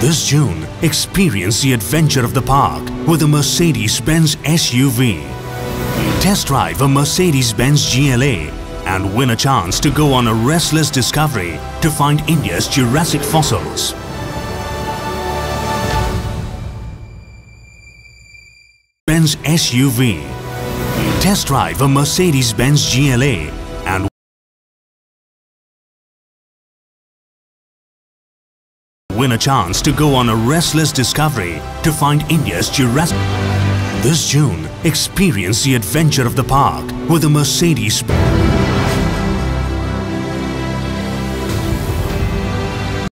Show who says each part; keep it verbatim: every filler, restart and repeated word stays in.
Speaker 1: This June, experience the adventure of the park with a Mercedes-Benz S U V. Test drive a Mercedes-Benz G L A and win a chance to go on a restless discovery to find India's Jurassic fossils. Benz S U V. Test drive a Mercedes-Benz G L A and win a chance to go on a restless discovery to find India's Jurassic. This June, experience the adventure of the park with a Mercedes-Benz.